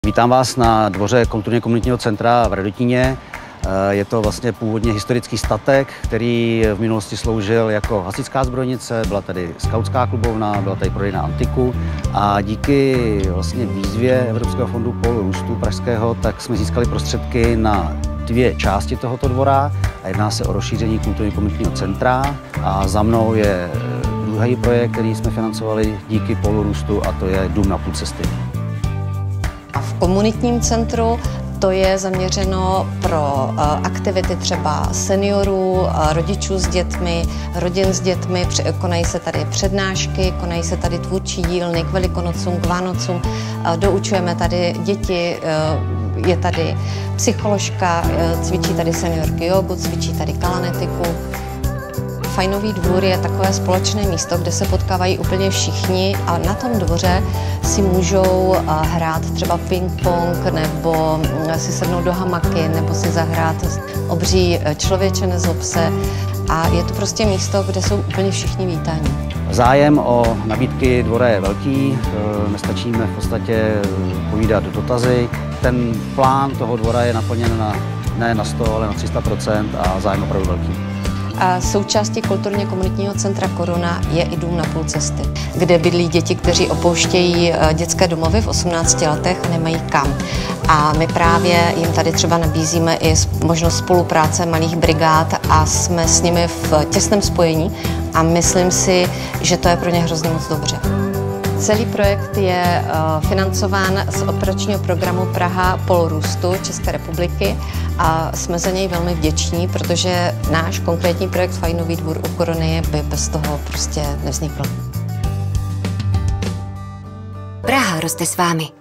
Vítám vás na dvoře kulturně komunitního centra v Radotíně. Je to vlastně původně historický statek, který v minulosti sloužil jako hasičská zbrojnice, byla tady skautská klubovna, byla tady prodejna antiku a díky vlastně výzvě Evropského fondu Pól růstu pražského tak jsme získali prostředky na dvě části tohoto dvora a jedná se o rozšíření kulturně komunitního centra a za mnou je druhý projekt, který jsme financovali díky Pólu růstu a to je Dům na půl cesty. A v komunitním centru to je zaměřeno pro aktivity třeba seniorů, rodičů s dětmi, rodin s dětmi. Konají se tady přednášky, konají se tady tvůrčí dílny k Velikonocům, k Vánocům. Doučujeme tady děti, je tady psycholožka, cvičí tady seniorky jogu, cvičí tady kalanetiku. Fajnový dvůr je takové společné místo, kde se potkávají úplně všichni a na tom dvoře si můžou hrát třeba ping-pong nebo si sednout do hamaky nebo si zahrát obří Člověče nezlob se a je to prostě místo, kde jsou úplně všichni vítáni. Zájem o nabídky dvora je velký, nestačíme v podstatě povídat dotazy. Ten plán toho dvora je naplněn ne na 100, ale na 300% a zájem opravdu velký. A součástí kulturně komunitního centra Koruna je i Dům na půl cesty, kde bydlí děti, kteří opouštějí dětské domovy v 18 letech a nemají kam. A my právě jim tady třeba nabízíme i možnost spolupráce malých brigád a jsme s nimi v těsném spojení a myslím si, že to je pro ně hrozně moc dobře. Celý projekt je financován z operačního programu Praha Pól růstu České republiky a jsme za něj velmi vděční, protože náš konkrétní projekt Fajnový dvůr u Koruny by bez toho prostě nevznikl. Praha roste s vámi.